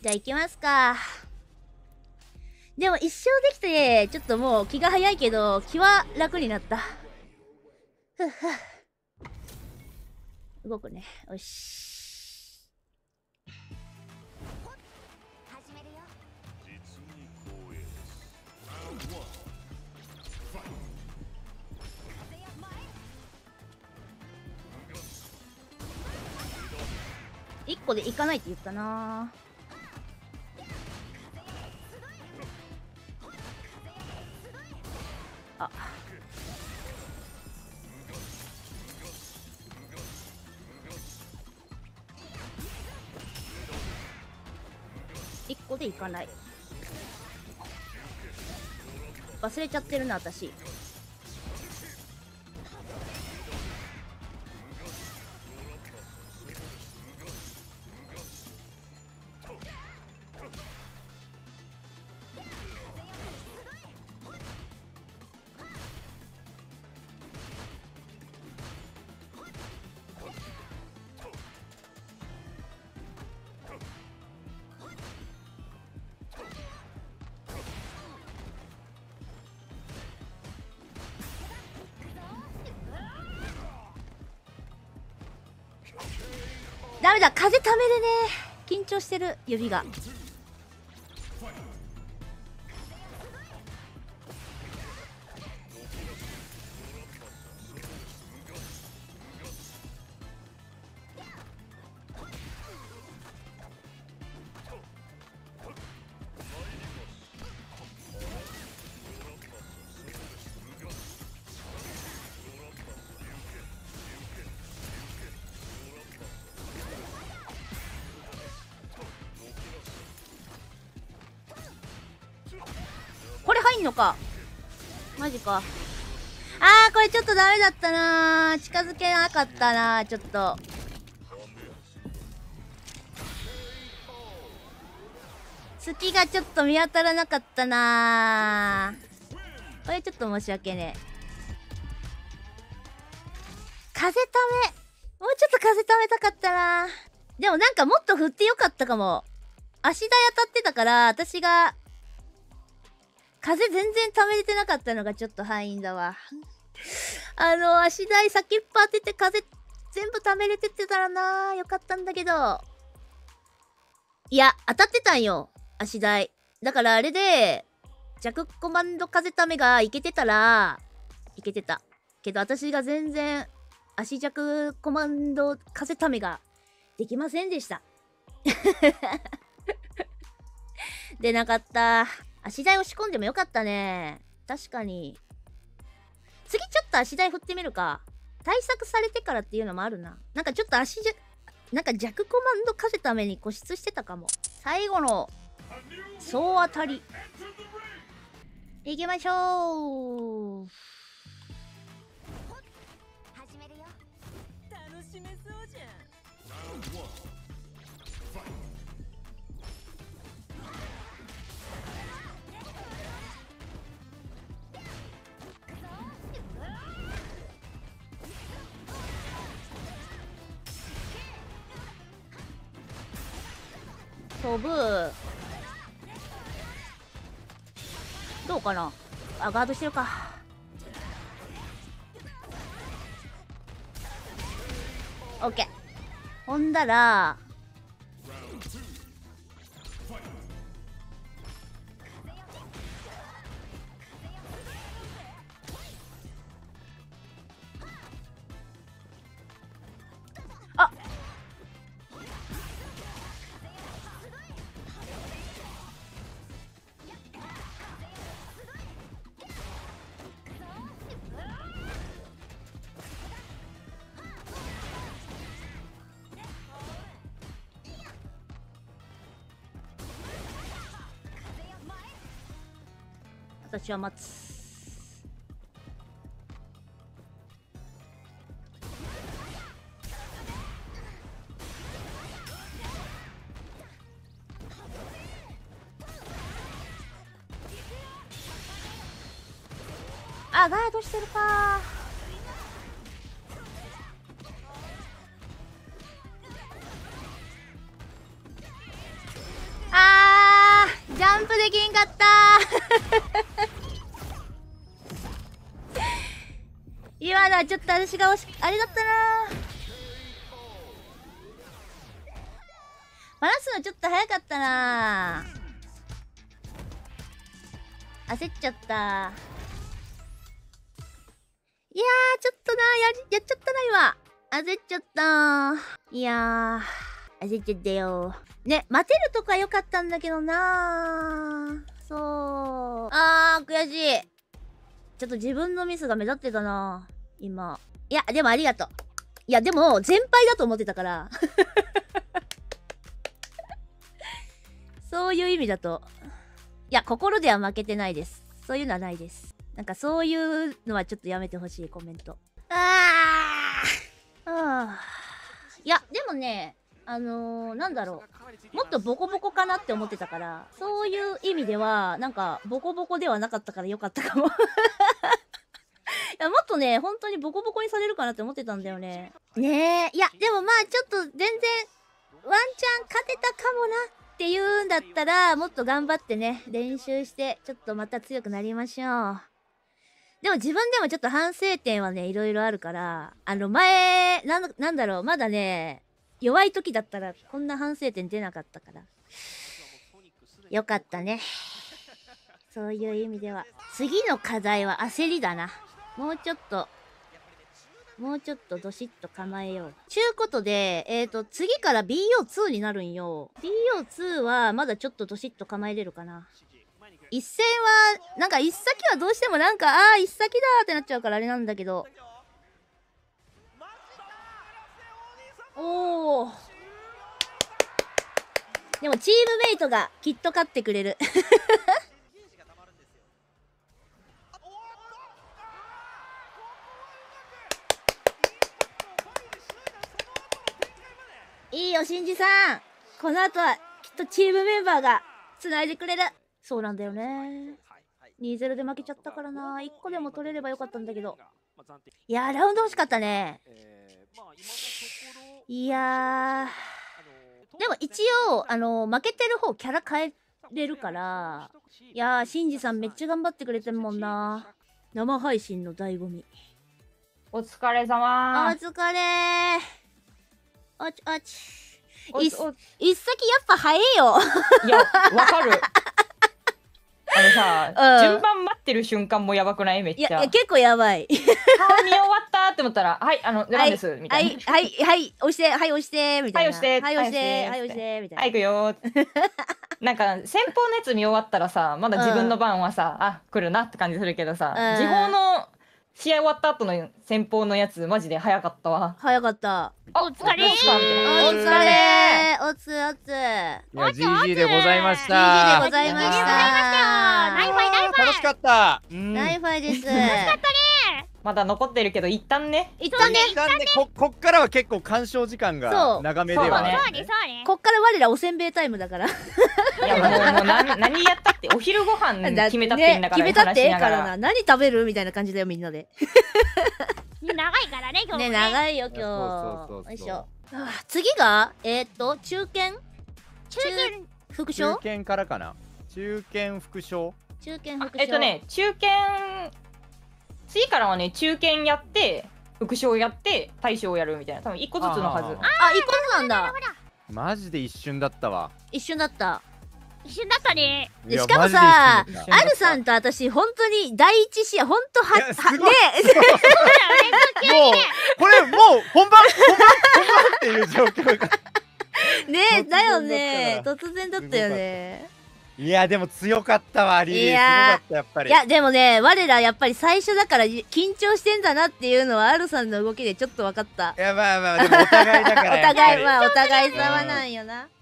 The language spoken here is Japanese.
じゃあ行きますか。でも一生できて、ちょっともう気が早いけど、気は楽になった。ふっふっ。動くね。よし。1個で行かないって言ったな。あ、1個で行かない。忘れちゃってるな私。ダメだ、風ためるね。緊張してる、指が。これ入んのか。マジか。これちょっとダメだったな。近づけなかったな。ちょっと隙がちょっと見当たらなかったな。これちょっと申し訳ねえ。風ため、もうちょっと風ためたかったな。でもなんかもっと振ってよかったかも。足台当たってたから私が風全然ためれてなかったのがちょっと敗因だわ。足台先っぽ当てて風全部ためれてってたらな、よかったんだけど。いや、当たってたんよ、足台。だからあれで、弱コマンド風ためがいけてたら、いけてた。けど私が全然、足弱コマンド風ためができませんでした。出なかった。足台押し込んでもよかったね。確かに。次ちょっと足台振ってみるか。対策されてからっていうのもあるな。なんかちょっとなんか弱コマンド風ために固執してたかも。最後の総当たり行きましょう。 始めるよ。楽しめそうじゃん。 飛ぶ。どうかな。ガードしてるか。オッケー。ほんだら私は待つ。ガードしてるか。 できんかったー今のはちょっと私があれだったなー。バラすのちょっと早かったなー。焦っちゃった。いやー、ちょっとなやっちゃったな、今。焦っちゃったー。いやー、焦っちゃったよー。ね、待てるとか良かったんだけどなー。そう。悔しい。ちょっと自分のミスが目立ってたなー、今。いや、でもありがとう。いや、でも、全敗だと思ってたから。そういう意味だと。いや、心では負けてないです。そういうのはないです。なんかそういうのはちょっとやめてほしい、コメント。いや、でもね、なんだろう。もっとボコボコかなって思ってたから、そういう意味では、なんか、ボコボコではなかったからよかったかも。いや、もっとね、本当にボコボコにされるかなって思ってたんだよね。ねえ、いや、でもまあ、ちょっと全然、ワンチャン勝てたかもなっていうんだったら、もっと頑張ってね、練習して、ちょっとまた強くなりましょう。でも自分でもちょっと反省点はね、いろいろあるから、前、なんだろう、まだね、弱い時だったらこんな反省点出なかったから。よかったね。そういう意味では。次の課題は焦りだな。もうちょっとどしっと構えよう。ちゅうことで、次から BO2 になるんよ。BO2 はまだちょっとどしっと構えれるかな。一戦は、なんか一先はどうしてもなんか、一先だーってなっちゃうからあれなんだけど。おー。でもチームメイトがきっと勝ってくれる。いいよ、しんじさん。この後はきっとチームメンバーが繋いでくれる。そうなんだよね。2-0 で負けちゃったからな。1個でも取れればよかったんだけど。いやー、ラウンド欲しかったね。いやー。でも一応、負けてる方キャラ変えれるから。いやー、しんじさんめっちゃ頑張ってくれてるもんな。生配信の醍醐味。 お疲れ様お疲れー。一先やっぱ早えよ。 いや、わかる。さ、 うん順番待ってる瞬間もやばくない？めっちゃ。 いや、結構やばい。 見終わったって思ったら、はい、出番です、みたいな。 はい、押して、はい、押して、みたいな。 はい、押して、 はい、押して、はい、押して、みたいな。 はい、行くよー。なんか、先方のやつ見終わったらさ、まだ自分の番はさ、来るなって感じするけどさ、時報の試合終わった後の先方のやつ、マジで早かったわ。 早かった。 お疲れー。 お疲れー。おつ。 いや、GG でございまし GG た。 でございました。 ナイファイ楽しかった。 ナイファイです。 まだ残ってるけど、一旦ね。 一旦ね。 こっからは結構鑑賞時間が長めではね。 こっから我らおせんべいタイムだから。 いや、もう何やったって、お昼ご飯決めたっていいんだから、 決めたってええからな。何食べるみたいな感じだよ、みんなで。 長いからね、今日ね、 もね。 長いよ、今日。 そうよいしょ。次が、中堅副将中堅からかな。中堅副将。 中堅副将。 中堅、次からはね、中堅やって、副将やって、大将やるみたいな。多分1個ずつのはず。 あ、一個ずつなんだ。 マジで一瞬だったわ。 一瞬だった。 一瞬だったね。 でしかもさ、 マジで一瞬だったアルさんと私、本当に第一試合、本当いやすごいねもうこれもう本番っていう状況が。 ねだよね。 突突然だったよね。 いやでも強かったわ、リリー。すごかったやっぱり。 いやでもね、我らやっぱり最初だから緊張してんだなっていうのはアルさんの動きでちょっと分かった。 いやまあでもお互いだから。 お互い様なんよな。